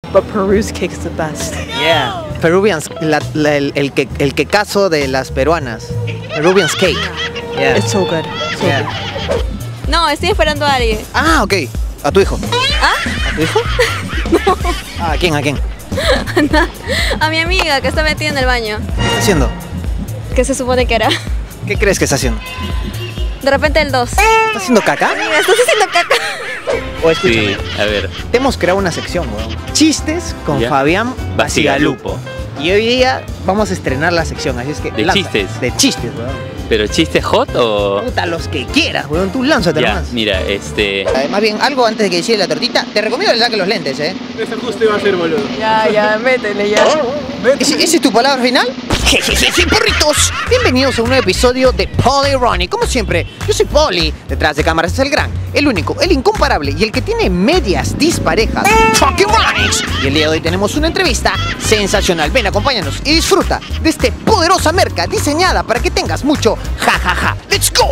but Peru's cake is the best. Yeah. Peruvians, el quecazo de las peruanas. Peruvian's cake. Yeah. It's so good. So Yeah. good. No, estoy esperando a alguien. Ah, ok. A tu hijo. ¿Ah? ¿A tu hijo? No. ¿A quién? ¿A quién? A mi amiga que está metida en el baño. ¿Qué está haciendo? Que se supone que era. ¿Qué crees que está haciendo? De repente el 2. ¿Está haciendo caca? Amiga, ¿estás haciendo caca? O escúchame. Sí, a ver. Te hemos creado una sección, weón. Chistes con Ya. Fabián Basigalupo. Y hoy día vamos a estrenar la sección, así es que... ¿De chistes? De chistes, weón. ¿Pero chiste hot o...? Puta, los que quieras, weón. Tú lánzate Ya, nomás. mira, Más bien, algo antes de que decida la tortita. Te recomiendo que le saques los lentes, ¿eh? Ese justo iba a ser, boludo. Ya, métele ya. ¿Ese es tu palabra final? Jejeje, porritos. Bienvenidos a un nuevo episodio de Polly Ronnie. Como siempre, yo soy Polly. Detrás de cámaras es el gran, el único, el incomparable y el que tiene medias disparejas. Fucking Ronnies. Y el día de hoy tenemos una entrevista sensacional. Ven, acompáñanos y disfruta de esta poderosa merca diseñada para que tengas mucho jajaja. ¡Let's go!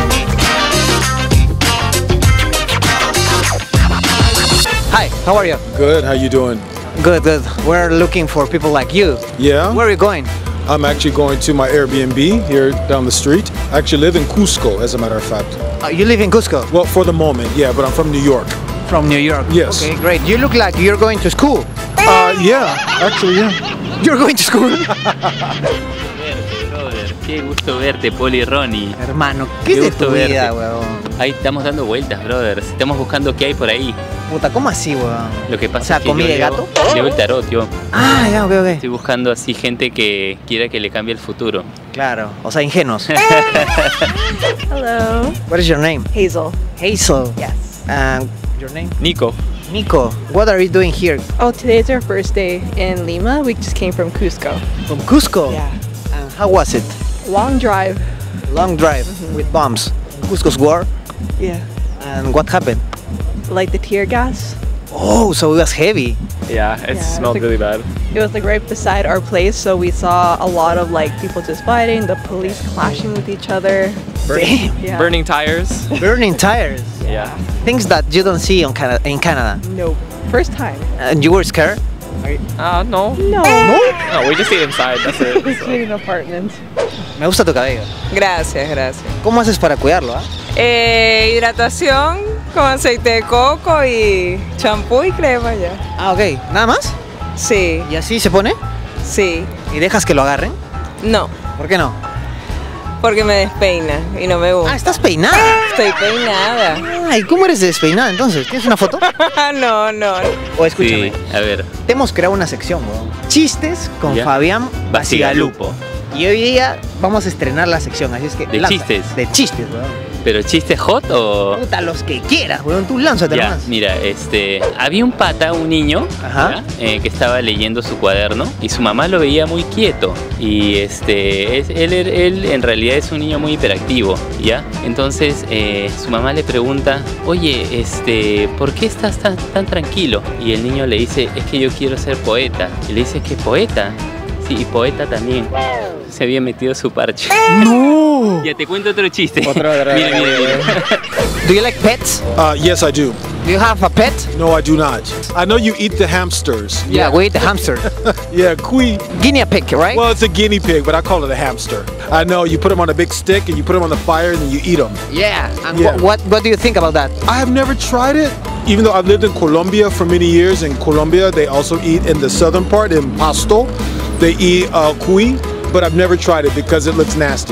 Hi, how are you? Good, how you doing? Good, good. We're looking for people like you. Yeah, Where are you going? I'm actually going to my Airbnb here down the street. I actually live in Cusco, as a matter of fact. You live in Cusco? Well, for the moment, yeah, but I'm from New York. From New York? Yes. Okay, great. You look like you're going to school. Yeah, actually, yeah. You're going to school? brother. Qué gusto verte, Polly Ronnie. Hermano, ¿qué es Qué de gusto tu verte. vida, weón? Ahí estamos dando vueltas, brother. Estamos buscando qué hay por ahí. Puta, ¿cómo así, weón? Lo que pasa O sea, es que ¿comida yo de gato? leo el tarot, yo. Ah, ya, ok, ok. Estoy buscando así gente que quiera que le cambie el futuro. Claro, o sea, ingenuos. Hello. What is your name? Hazel. Hazel. Yes. Your name? Nico. Nico. What are you doing here? Oh, today's our first day in Lima. We just came from Cusco. From Cusco? Yeah. And how was it? Long drive. Long drive with bombs. Cusco's war. Yeah. And what happened? Like the tear gas. Oh, so it was heavy. Yeah, it Yeah, smelled it's like- really bad. It was like right beside our place, so we saw a lot of like people just fighting, the police clashing with each other. Damn. Yeah. Burning tires. Burning tires. Yeah. Things that you don't see in Canada. Nope. First time. And you were scared? No. No. No, we just stayed inside. That's it. We stayed in an apartment. Me gusta tu cabello. Gracias, gracias. ¿Cómo haces para cuidarlo, ah? Hidratación con aceite de coco y champú y crema ya. Ah, ok. ¿Nada más? Sí, ¿Y así se pone? sí. ¿Y dejas que lo agarren? No, ¿Por qué no? porque me despeina y no me Ah, gusta. estás peinada. Estoy peinada. Ay, ¿cómo eres de despeinada entonces? ¿Tienes una foto? No, no. O escúchame, Sí, a ver. te hemos creado una sección, weón. Chistes con Ya. Fabián Basigalupo. Y hoy día vamos a estrenar la sección, así es que... ¿De chistes? De chistes, weón. ¿Pero chiste hot o...? Puta, los que quieras, weón. Tú lánzate Ya, nomás. mira, había un pata, un niño, Ajá. ¿ya? Que estaba leyendo su cuaderno y su mamá lo veía muy quieto y él en realidad es un niño muy hiperactivo, ¿ya? Entonces su mamá le pregunta, oye, ¿por qué estás tan tranquilo? Y el niño le dice, es que yo quiero ser poeta. Y le dice, ¿qué poeta? Sí, y poeta también. Se había metido su parche. ¡No! Ya te cuento otro chiste. Otro. Mira. Do you like pets? Yes, I do. Do you have a pet? No, I do not. I know you eat the hamsters. Yeah, we eat the hamster. Yeah, kui. Guinea pig, right? Well, it's a guinea pig, but I call it a hamster. I know you put them on a big stick and you put them on the fire and then you eat them. Yeah. And Yeah. what do you think about that? I have never tried it, even though I've lived in Colombia for many years. In Colombia, they also eat in the southern part, in Pasto, they eat cuy, but I've never tried it because it looks nasty.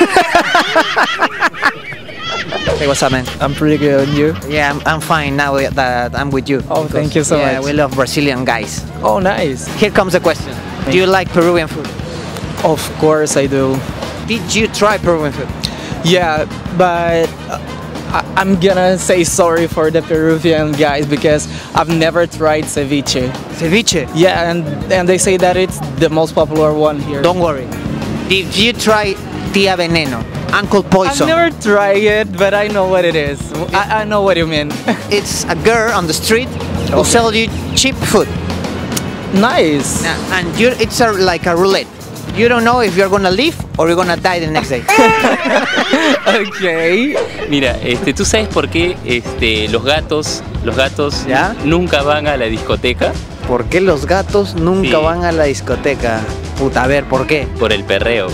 Hey, what's up, man? I'm pretty good. And you? Yeah, I'm fine now that I'm with you. Oh, thank you so yeah, much. we love Brazilian guys. Oh, nice. Here comes the question. Do you like Peruvian food? Of course I do. Did you try Peruvian food? Yeah, but I'm gonna say sorry for the Peruvian guys because I've never tried ceviche. Ceviche? Yeah, and they say that it's the most popular one here. Don't worry. Did you try Tia Veneno? Uncle Poison? I've never tried it, but I know what it is. I know what you mean. It's a girl on the street who Okay. sells you cheap food. Nice. And it's like a roulette. You don't know if you're gonna live or you're gonna die the next day. Okay. Mira, ¿tú sabes por qué los gatos ¿Ya? nunca van a la discoteca? ¿Por qué los gatos nunca Sí. van a la discoteca? Puta, a ver, ¿por qué? Por el perreo.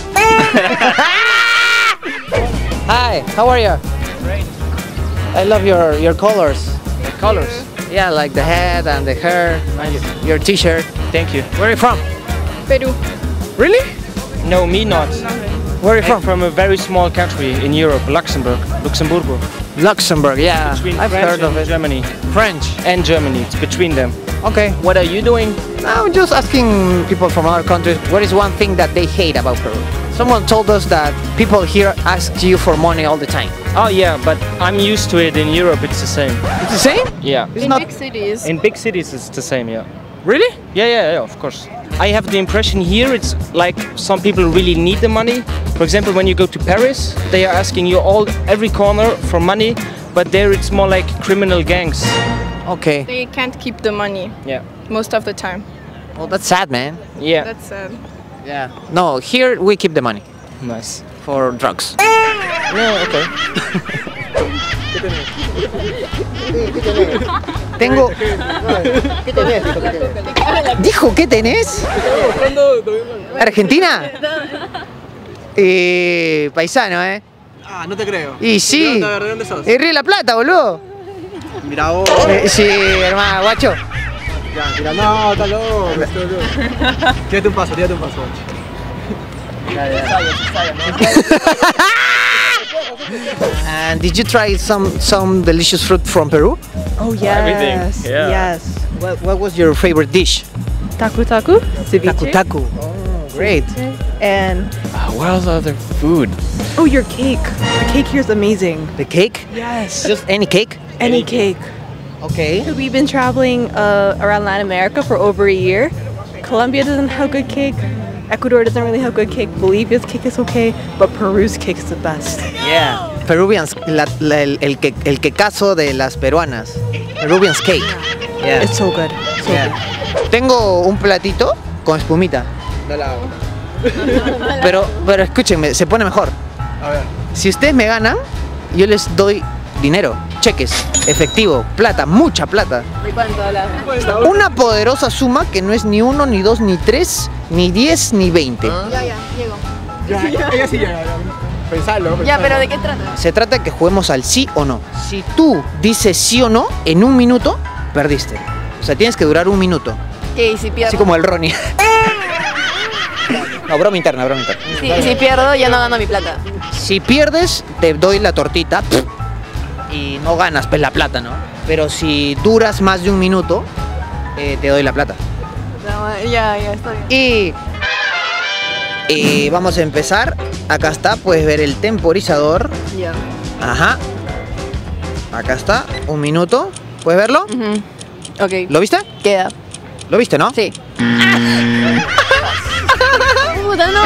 Hi, how are you? Great. I love your colors. Colors? Yeah, like the head and the hair and your t-shirt. Thank you. Where are you from? Peru. Really? No, me not. Where are you I'm from a very small country in Europe, Luxembourg. Luxemburgo. Luxembourg, yeah. Between I've France heard of and it. Germany. French. And Germany, it's between them. Okay. What are you doing? I'm just asking people from other countries what is one thing that they hate about Peru. Someone told us that people here ask you for money all the time. Oh yeah, but I'm used to it. In Europe, it's the same. It's the same? Yeah. It's not cities. In big cities, it's the same. Yeah. really? Yeah, of course. I have the impression here it's like some people really need the money. For example, when you go to Paris, they are asking you every corner for money, but there it's more like criminal gangs. Okay. They can't keep the money Yeah. most of the time. Well, that's sad, man. Yeah. That's sad. Yeah. No, here we keep the money Nice. for drugs. Yeah, okay. Tengo. Dijo, ¿qué tenés? ¿Argentina? Paisano, ¿eh? Ah, no te creo. Y sí. ¿De dónde sos? Río de la Plata, boludo. Mira vos. Sí, hermano, guacho. Mira, no, está loco. Tírate un paso, And did you try some delicious fruit from Peru? Oh yes. Everything, yeah. Yes. What was your favorite dish? Taku taku. Ceviche. Taku. Oh, great. And What else other food? oh, your cake. The cake here is amazing. The cake? Yes. Just any cake? Any cake. Okay. We've been traveling around Latin America for over a year. Colombia doesn't have good cake. Ecuador doesn't really have good cake. Bolivia's cake is okay, but Peru's cake is the best. Yeah. Peruvians, el quecazo de las peruanas. Peruvian's cake. Yeah. It's so good. So Yeah. Tengo un platito con espumita. Pero escúchenme, se pone mejor. A ver. Si ustedes me ganan, yo les doy dinero, cheques, efectivo, plata, mucha plata. ¿De cuánto hablas? Una poderosa suma que no es ni 1, ni 2, ni 3, ni 10, ni 20. Ya, llego. Ella sí llega. Pensalo. Ya, pero ¿de qué trata? Se trata de que juguemos al sí o no. Si tú dices sí o no en un minuto, perdiste. O sea, tienes que durar un minuto. ¿Qué? ¿Y si pierdo? Así como el Ronnie. No, broma interna, broma interna. Sí, y si pierdo, ya no gano mi plata. Si pierdes, te doy la tortita y no ganas pues la plata, ¿no? Pero si duras más de un minuto, te doy la plata. Ya, está bien. Y vamos a empezar. Acá está, puedes ver el temporizador. Ya. Ajá. Acá está, un minuto. ¿Puedes verlo? Ok. ¿Lo viste? Queda. ¿Lo viste, no? Sí. Puta, no.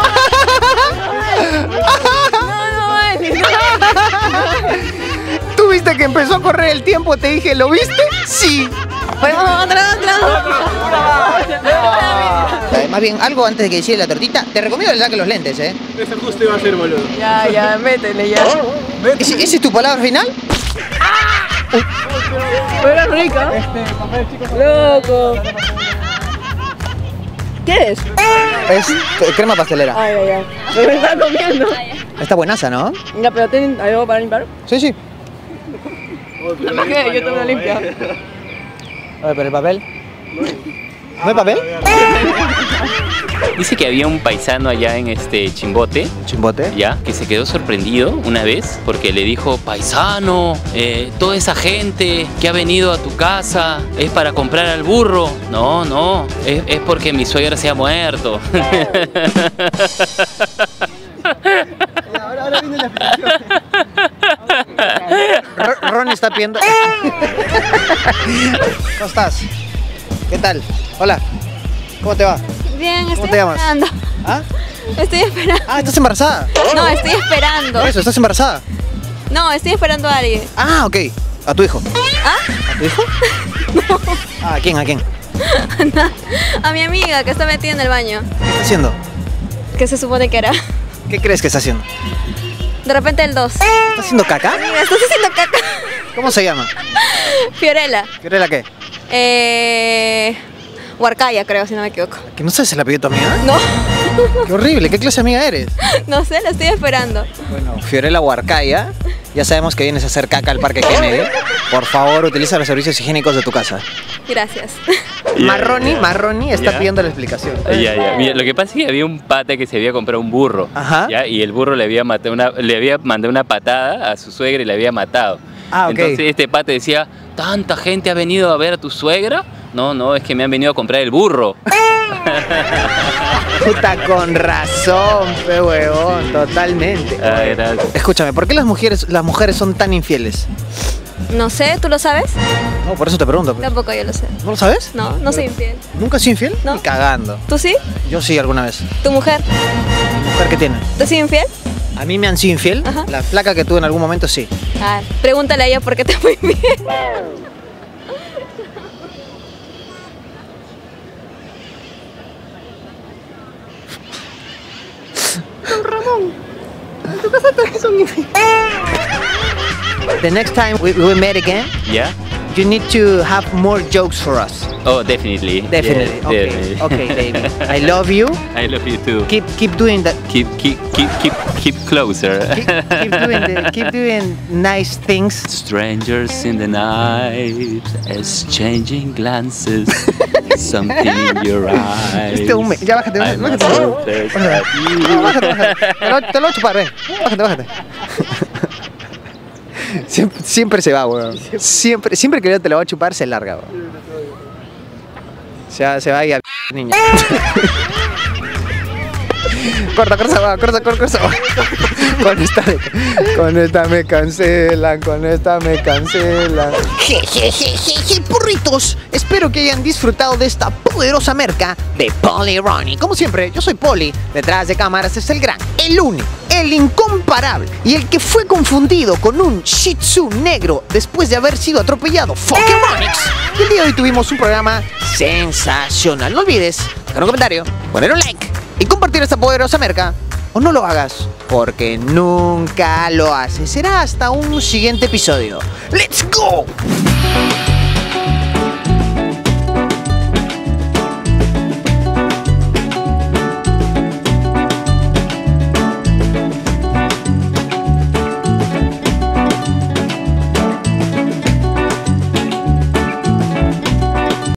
¿Tú viste que empezó a correr el tiempo? Te dije, ¿lo viste? Sí. Otra. Más bien, algo antes de que decir la tortita. Te recomiendo que le saques los lentes, ¿eh? Eso justo iba a ser, boludo. Ya, métele ya. ¿Ese es tu palabra final? Era rica. Loco. ¿Qué es? Es crema pastelera. Ya. Me está comiendo. Está buenaza, ¿no? Ya, pero ¿hay algo para limpiar? Sí, sí. ¿Qué? Yo tengo una limpia. A ver, pero el papel. ¿No hay papel? Dice que había un paisano allá en Chimbote, Chimbote. ya, que se quedó sorprendido una vez porque le dijo, paisano, toda esa gente que ha venido a tu casa es para comprar al burro. No, es porque mi suegra se ha muerto. Ahora viene la explicación. Ron está pidiendo. ¿Cómo estás? ¿Qué tal? Hola. ¿Cómo te va? Bien, estoy ¿Cómo te llamas? esperando. ¿Ah? Estoy esperando. Ah, ¿estás embarazada? No, estoy esperando. Por eso, ¿estás embarazada? No, estoy esperando a alguien. Ah, ok. ¿A tu hijo? ¿Ah? ¿A tu hijo? No. ¿A quién? ¿A quién? A mi amiga que está metida en el baño. ¿Qué está haciendo? Que se supone que era. ¿Qué crees que está haciendo? De repente el 2. ¿Está haciendo caca? Amiga, estás haciendo caca. ¿Cómo se llama? Fiorella. ¿Fiorella qué? Huarcaya, creo, si no me equivoco. ¿Que no sabes el apellido de tu amiga? No, Qué horrible, ¿qué clase de amiga eres? no sé, la estoy esperando. Bueno, Fiorella Huarcaya, ya sabemos que vienes a hacer caca al Parque Kennedy. Por favor, utiliza los servicios higiénicos de tu casa. Gracias. Marroni está Ya. pidiendo la explicación. Ya. Mira, lo que pasa es que había un pata que se había comprado un burro. Ajá. ¿Ya? Y el burro le había mandado una patada a su suegra y le había matado. Ah, ok. Entonces este pata decía, ¿tanta gente ha venido a ver a tu suegra? No, es que me han venido a comprar el burro. Puta, con razón, pe huevón, totalmente. Gracias. Escúchame, ¿por qué las mujeres son tan infieles? No sé, ¿tú lo sabes? No, por eso te pregunto. pe. Tampoco yo lo sé. ¿No lo sabes? No, no soy infiel. ¿Nunca has sido infiel? No. Ni cagando. ¿Tú sí? Yo sí, alguna vez. ¿Tu mujer? ¿Mi mujer qué tiene? ¿Tú sí infiel? ¿A mí me han sido infiel? Ajá. La flaca que tuve en algún momento, sí. Ah, pregúntale a ella por qué te fue infiel. The next time we met again, ¿Ya? you need to have more jokes for us. Oh, definitely. Definitely. Yes, Okay. definitely. Okay, David. I love you. I love you too. Keep doing that. Keep closer. Keep doing nice things. Strangers in the night, exchanging glances, something in your eyes. Ya bájate, I'm bájate. so thirsty at you. No, bájate. Te lo voy a chupar, ven. Bájate. Siempre se va, weón. Siempre que yo te lo voy a chupar, se larga, weón. Se va y a niña. Corta. Con esta me cancelan. Jejejeje, burritos. Espero que hayan disfrutado de esta poderosa merca de Polly Ronnie. Como siempre, yo soy Polly. Detrás de cámaras es el gran, el único, el incomparable y el que fue confundido con un Shih Tzu negro después de haber sido atropellado. Fucking Ronix. Y el día de hoy tuvimos un programa sensacional. No olvides dejar un comentario, poner un like y compartir esta poderosa merca. O no lo hagas, porque nunca lo haces. Será hasta un siguiente episodio. ¡Let's go!